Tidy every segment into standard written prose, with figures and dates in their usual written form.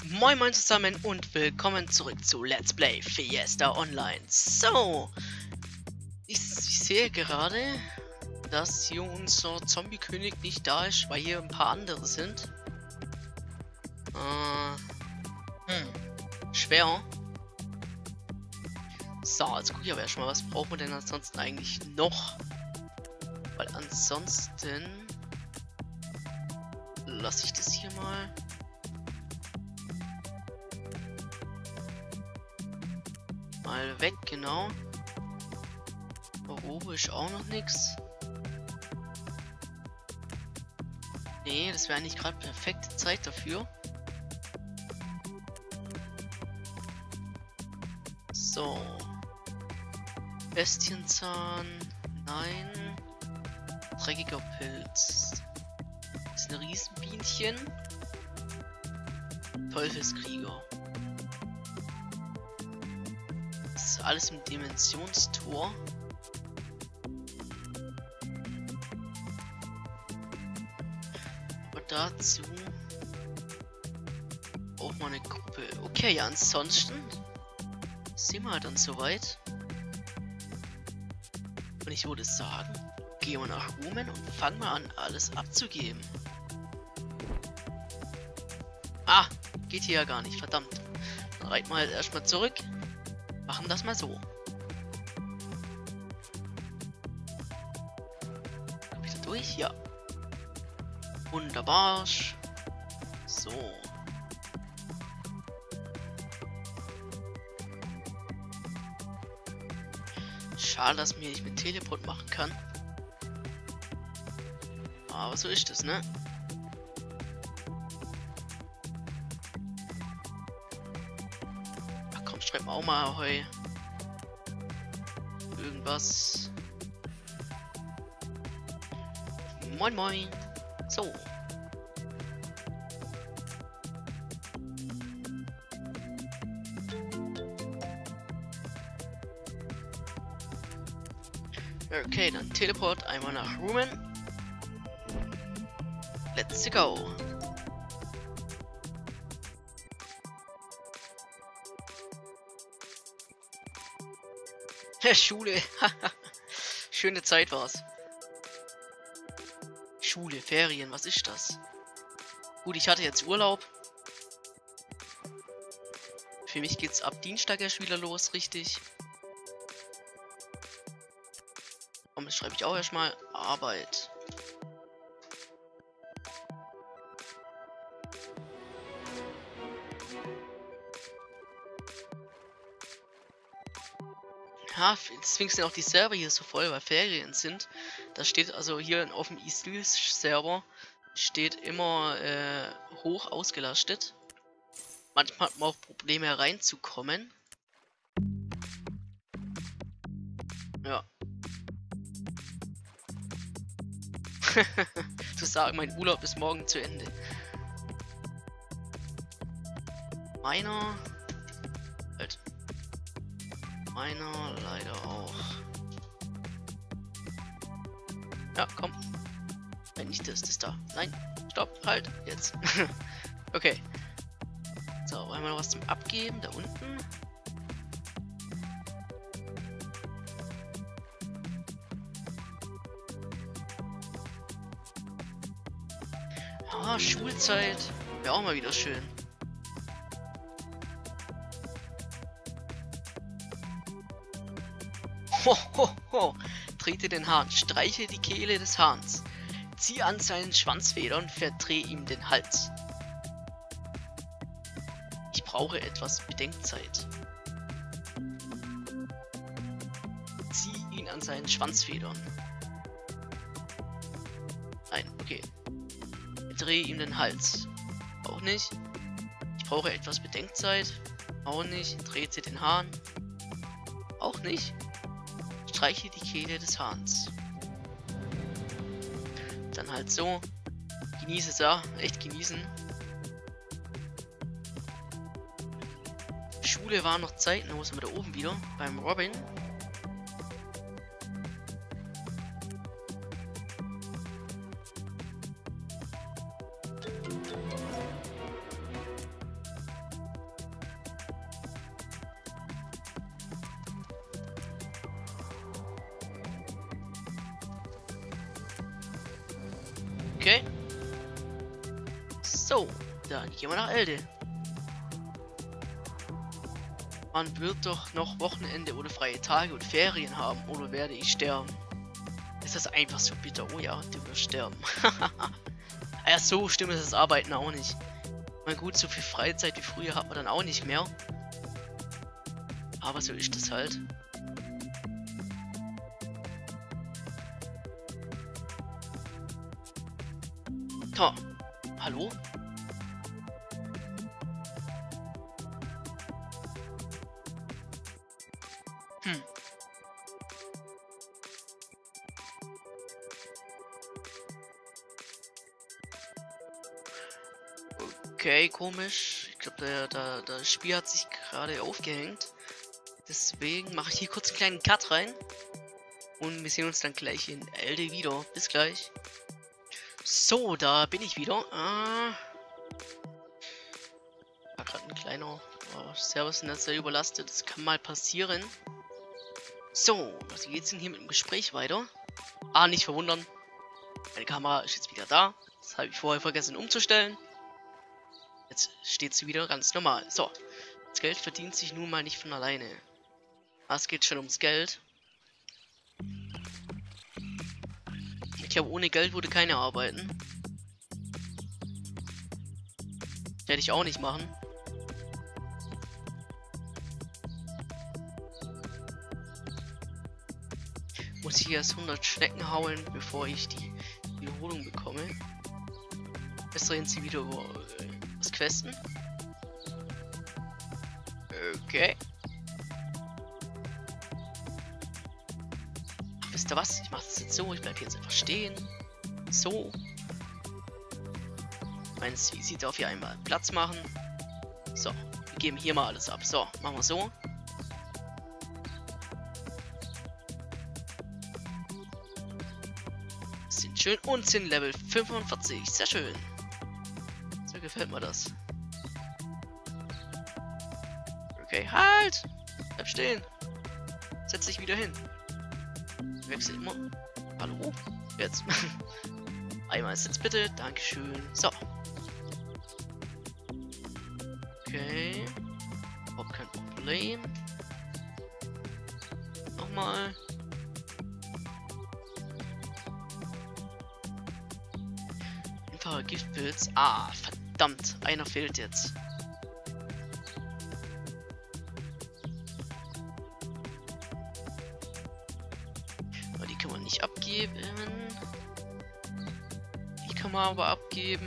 Moin moin zusammen und willkommen zurück zu Let's Play Fiesta Online. So, ich sehe gerade, dass hier unser Zombie-König nicht da ist, weil hier ein paar andere sind. Schwer. So, jetzt gucke ich aber erstmal, was brauchen wir denn ansonsten eigentlich noch? Weil ansonsten lasse ich das hier mal. Mal weg, genau. Oben ist auch noch nichts. Nee, das wäre eigentlich gerade perfekte Zeit dafür. So. Bestienzahn. Nein. Dreckiger Pilz. Das ist ein Riesenbienchen. Teufelskrieger. Das ist alles im Dimensionstor. Und dazu auch mal eine Gruppe. Okay, ja, ansonsten sind wir dann soweit. Und ich würde sagen, gehen wir nach Rumen und fangen wir an, alles abzugeben. Ah, geht hier ja gar nicht, verdammt. Dann reiten wir halt erstmal zurück. Machen das mal so. Komm ich da durch? Ja. Wunderbar. So. Schade, dass mir nicht mit Teleport machen kann. Aber so ist es, ne? Ach komm, schreib mal auch mal Ahoi. Irgendwas. Moin moin. So. Okay, dann Teleport einmal nach Rumen. Let's go. Schule. Schöne Zeit war's. Schule, Ferien, was ist das? Gut, ich hatte jetzt Urlaub. Für mich geht's ab Dienstag erst wieder los, richtig. Und das schreibe ich auch erstmal Arbeit. Ja, deswegen sind auch die Server hier so voll, weil Ferien sind. Da steht also hier auf dem Server steht immer hoch ausgelastet. Manchmal hat man auch Probleme reinzukommen. Ja. Zu sagen, mein Urlaub ist morgen zu Ende. Meiner. Halt. Meiner leider auch. Ja, komm. Nein, nicht das da. Nein, stopp, halt, jetzt. Okay. So, wollen wir noch was zum Abgeben? Da unten. Ah, Schulzeit. Wäre auch mal wieder schön. Ho, ho, ho. Trete den Hahn, streiche die Kehle des Hahns. Zieh an seinen Schwanzfedern, verdreh ihm den Hals. Ich brauche etwas Bedenkzeit. Zieh ihn an seinen Schwanzfedern. Nein, okay. Verdreh ihm den Hals. Auch nicht. Ich brauche etwas Bedenkzeit. Auch nicht. Trete den Hahn. Auch nicht. Streiche die Kehle des Hahns. Dann halt so. Genieße es ja. Echt genießen. Schule war noch Zeit. Wo sind wir da oben wieder? Beim Robin. So, dann gehen wir nach Elde. Man wird doch noch Wochenende oder freie Tage und Ferien haben, oder werde ich sterben? Ist das einfach so bitter? Oh ja, du wirst sterben. Ja, so schlimm ist das Arbeiten auch nicht. Na gut, so viel Freizeit wie früher hat man dann auch nicht mehr. Aber so ist das halt. Ha. Hallo? Hm. Okay, komisch. Ich glaube, das Spiel hat sich gerade aufgehängt. Deswegen mache ich hier kurz einen kleinen Cut rein. Und wir sehen uns dann gleich in Elde wieder. Bis gleich. So, da bin ich wieder. War gerade ein kleiner Servus-Netz, sehr überlastet. Das kann mal passieren. So, was geht's denn hier mit dem Gespräch weiter? Nicht verwundern. Meine Kamera ist jetzt wieder da. Das habe ich vorher vergessen umzustellen. Jetzt steht sie wieder ganz normal. So, das Geld verdient sich nun mal nicht von alleine. Es geht schon ums Geld. Ich glaube, ohne Geld würde keiner arbeiten. Werde ich auch nicht machen. Muss ich erst 100 Schnecken hauen, bevor ich die Wiederholung bekomme. Jetzt reden sie wieder über das Questen. Okay. Wisst ihr was? Ich mache das jetzt so. Ich bleibe jetzt einfach stehen. So. Mein Sweezy darf hier einmal Platz machen. So. Wir geben hier mal alles ab. So. Machen wir so. Sind schön und sind Level 45. Sehr schön. So gefällt mir das. Okay, halt! Bleib stehen. Setz dich wieder hin. Wechsel immer. Hallo? Jetzt. Einmal jetzt bitte. Dankeschön. So. Okay. Überhaupt kein Problem. Nochmal. Einfacher Giftpilz. Verdammt. Einer fehlt jetzt. Kann man nicht abgeben. Die kann man aber abgeben.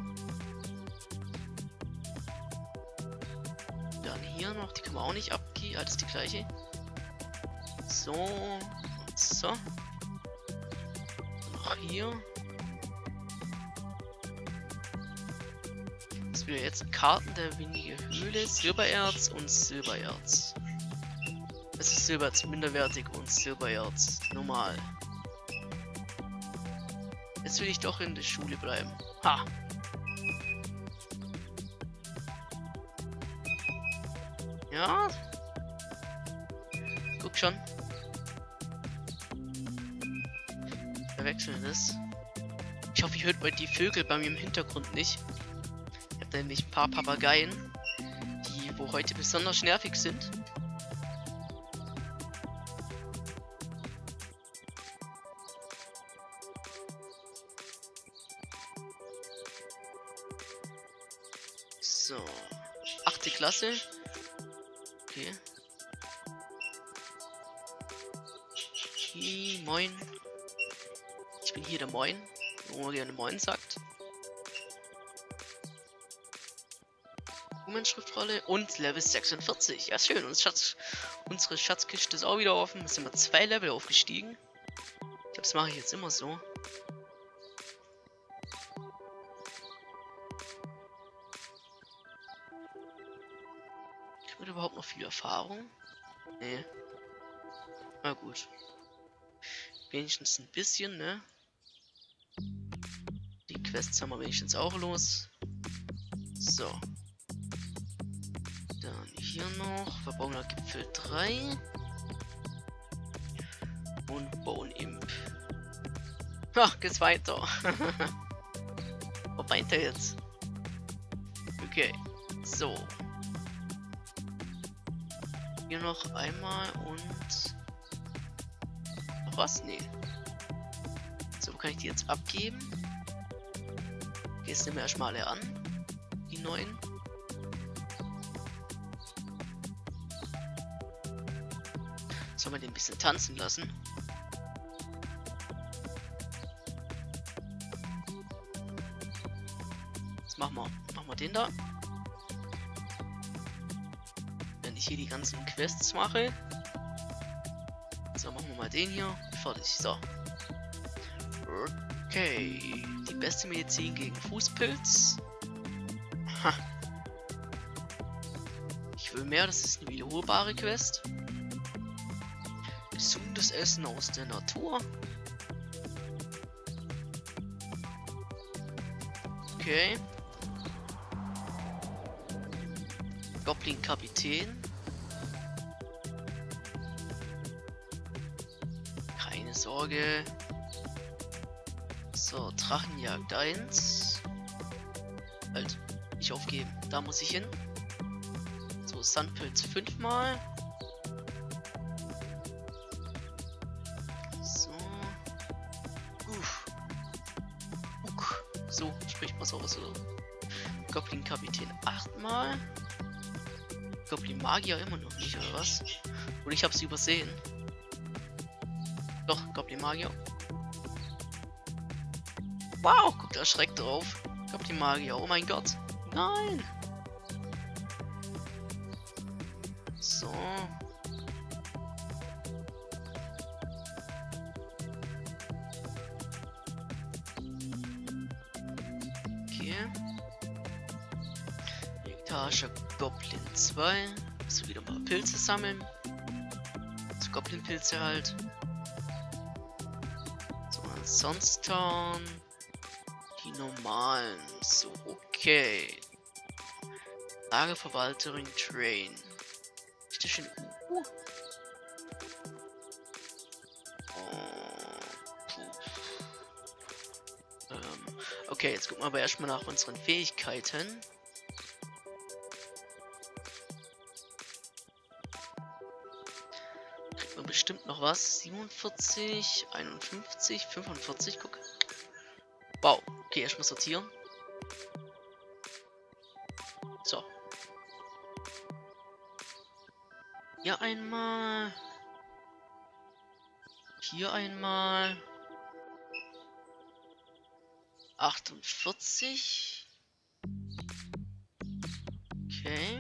Dann hier noch, die kann man auch nicht abgeben. Alles die gleiche. So und so. Noch hier. Das wäre jetzt Karten der windige Höhle, Silbererz und Silbererz. Es ist Silbererz minderwertig und Silbererz normal. Jetzt will ich doch in der Schule bleiben. Ha! Ja. Guck schon. Verwechseln das. Ich hoffe, ihr hört bei die Vögel bei mir im Hintergrund nicht. Ich habe nämlich ein paar Papageien, die wo heute besonders nervig sind. So, 8. Klasse. Okay. Moin. Ich bin hier der Moin, wo man gerne Moin sagt. Schriftrolle und Level 46. Ja, schön. Unsere Schatzkiste ist auch wieder offen. Da sind wir 2 Level aufgestiegen. Ich glaube, das mache ich jetzt immer so. Wird überhaupt noch viel Erfahrung? Nee. Na gut. Wenigstens ein bisschen, ne? Die Quests haben wir wenigstens auch los. So. Dann hier noch. Verborgener Gipfel 3. Und Bone Imp. Ach, geht's weiter. Wo meint er jetzt? Okay, so. Hier noch einmal und... Noch was? Nee. So, kann ich die jetzt abgeben? Okay, jetzt nehmen wir erstmal alle an. Die neuen. Sollen wir den ein bisschen tanzen lassen? Jetzt machen wir den da. Wenn ich hier die ganzen Quests mache. So, machen wir mal den hier. Fertig. So. Okay. Die beste Medizin gegen Fußpilz. Ha. Ich will mehr, das ist eine wiederholbare Quest. Gesundes Essen aus der Natur. Okay. Goblin Kapitän. Keine Sorge. So, Drachenjagd 1. Halt, nicht aufgeben. Da muss ich hin. So, Sandpilz 5-mal. So. So, spricht man so aus. So. Goblin Kapitän 8-mal. Goblin Magier immer noch nicht, oder was? Oder ich hab's übersehen. Doch, Goblin Magier. Wow, guckt erschreckt drauf. Goblin Magier, oh mein Gott. Nein! So. Okay. Vegetarischer Goblin 2. So, wieder mal Pilze sammeln. So, Goblin-Pilze halt. So, ansonsten die normalen. So, okay. Lagerverwalterin Train. Ist das schon okay, jetzt gucken wir aber erstmal nach unseren Fähigkeiten. Kriegt man bestimmt noch was. 47, 51, 45, guck. Wow, okay, erstmal sortieren. So. Hier einmal. Hier einmal. 48. Okay.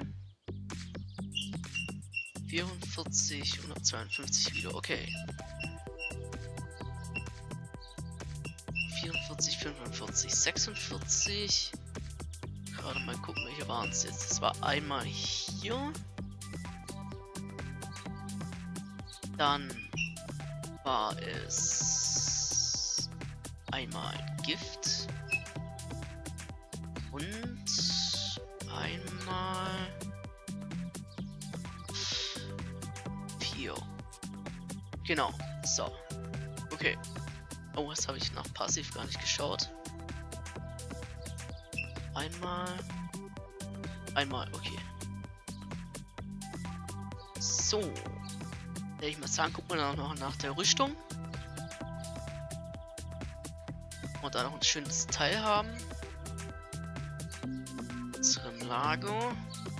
44, 152 wieder, okay. 44, 45, 46. Gerade mal gucken, welche waren es jetzt. Das war einmal hier. Dann war es einmal Gift. Und einmal 4. Genau, so. Okay. Oh, das habe ich nach Passiv gar nicht geschaut. Einmal, okay. So. Werde ich mal sagen, gucken wir dann noch nach der Rüstung. Und da noch ein schönes Teil haben. Unserem Lager.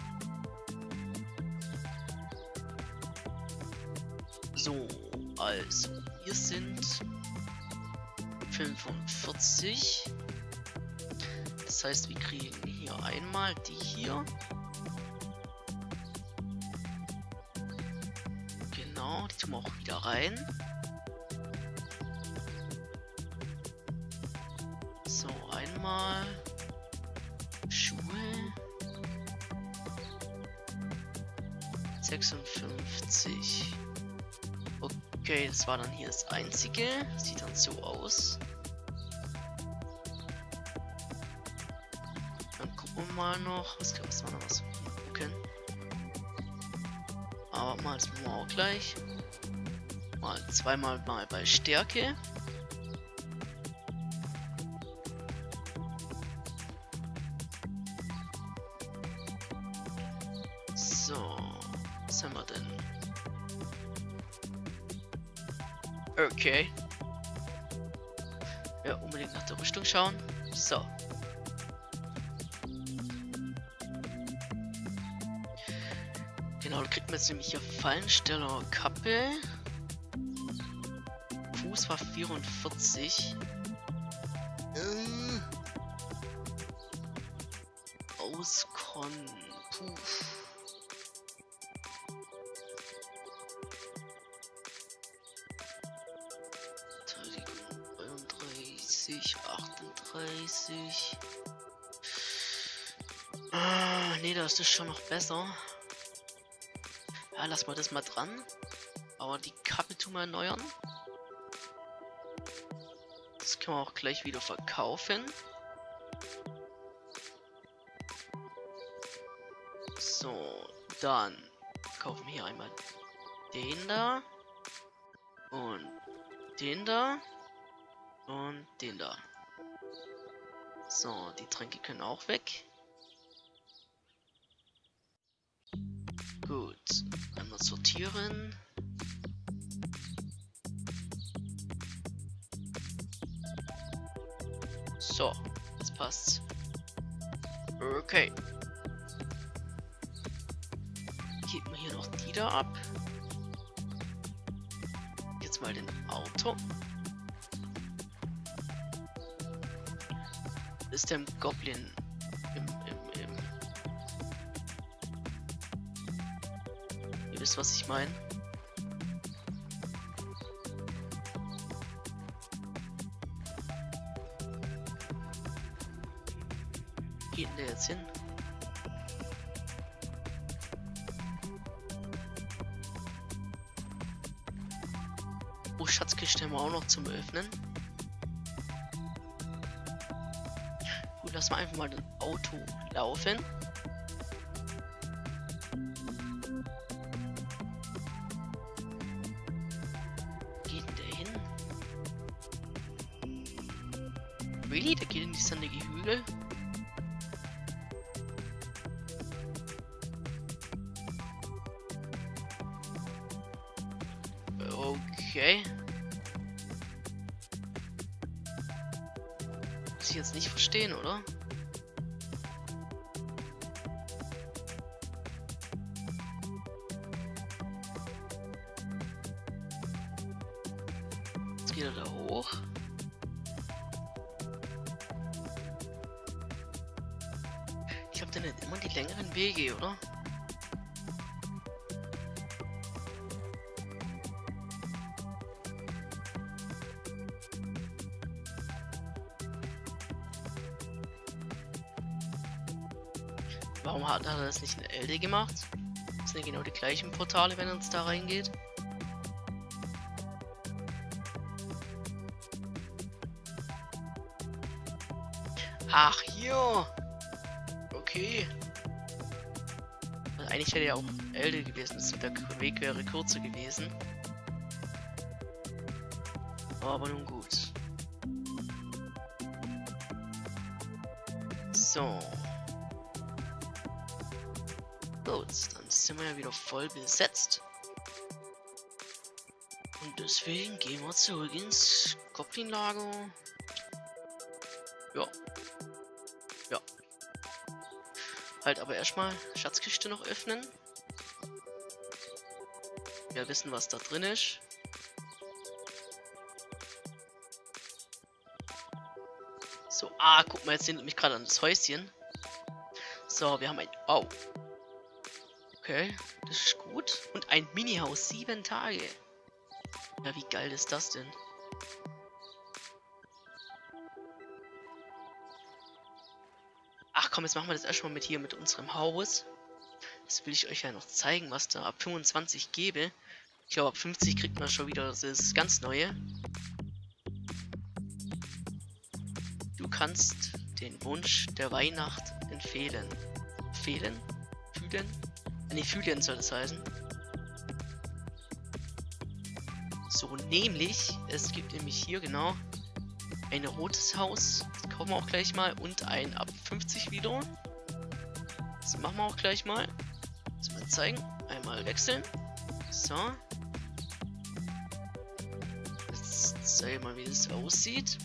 So, also, hier sind 45. Das heißt, wir kriegen hier einmal die hier. Genau, die tun wir auch wieder rein. So, einmal Schuhe. 56. Okay, das war dann hier das einzige. Sieht dann so aus. Dann gucken wir mal noch. Was wir noch was gucken? Aber mal, das machen wir auch gleich. Mal zweimal mal bei Stärke. So, was haben wir denn? Okay. Ja, unbedingt nach der Rüstung schauen. So. Genau, da kriegt man jetzt nämlich hier Fallensteller Kappe. Fuß war 44. Auskon. Puh. Verteidigung 31, 38. Ah, nee, da ist das schon noch besser. Ja, lass mal das mal dran. Aber die Kappe tun wir erneuern. Das können wir auch gleich wieder verkaufen. So, dann kaufen wir hier einmal den da. Und den da. Und den da. So, die Tränke können auch weg. Gut, einmal sortieren. So, jetzt passt's. Okay. Geben wir hier noch die da ab. Jetzt mal den Auto. Ist der Goblin Ihr wisst, was ich meine. Geht denn der jetzt hin? Oh, Schatzkiste haben wir auch noch zum Öffnen. Gut, lassen wir einfach mal das Auto laufen. Geht denn der hin? Really? Der geht in die sandige Hügel? Okay. Muss ich jetzt nicht verstehen, oder? Jetzt geht er da hoch. Ich habe denn nicht immer die längeren Wege, oder? Warum hat er das nicht in LD gemacht? Das sind ja genau die gleichen Portale, wenn er uns da reingeht. Ach, hier! Okay. Also eigentlich hätte ja auch LD gewesen, der Weg wäre kürzer gewesen. Aber nun gut. So. Gut, dann sind wir ja wieder voll besetzt. Und deswegen gehen wir zurück ins Goblin-Lager. Ja. Ja. Halt aber erstmal Schatzkiste noch öffnen. Wir wissen, was da drin ist. So, guck mal, jetzt erinnert mich gerade an das Häuschen. So, wir haben ein... Oh. Okay, das ist gut. Und ein Mini-Haus, 7 Tage. Ja, wie geil ist das denn? Ach komm, jetzt machen wir das erstmal mit hier mit unserem Haus. Das will ich euch ja noch zeigen, was da ab 25 gebe. Ich glaube, ab 50 kriegt man schon wieder das ganz Neue. Du kannst den Wunsch der Weihnacht empfehlen. Fühlen? Ne, fühlen soll das heißen. So, nämlich, es gibt nämlich hier genau ein rotes Haus. Das kaufen wir auch gleich mal. Und ein ab 50 wieder. Das machen wir auch gleich mal. Jetzt mal zeigen. Einmal wechseln. So. Jetzt zeige ich mal, wie das aussieht.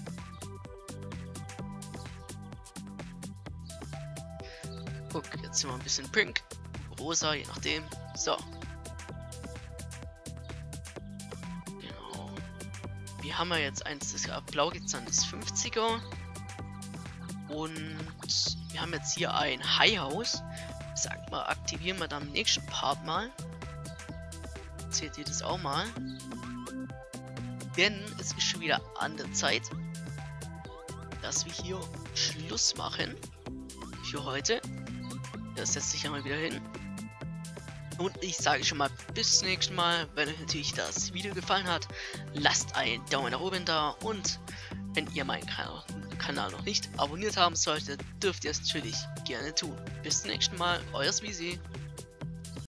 Guck, jetzt sind wir ein bisschen pink. Rosa, je nachdem. So. Genau. Wir haben ja jetzt eins, das blau gezahnt, 50er. Und wir haben jetzt hier ein Highhouse. Sag mal, aktivieren wir dann im nächsten Part mal. Seht ihr das auch mal? Denn es ist schon wieder an der Zeit, dass wir hier Schluss machen für heute. Das setzt sich ja mal wieder hin. Und ich sage schon mal bis zum nächsten Mal. Wenn euch natürlich das Video gefallen hat, lasst einen Daumen nach oben da. Und wenn ihr meinen Kanal noch nicht abonniert haben solltet, dürft ihr es natürlich gerne tun. Bis zum nächsten Mal, euer Sweezy.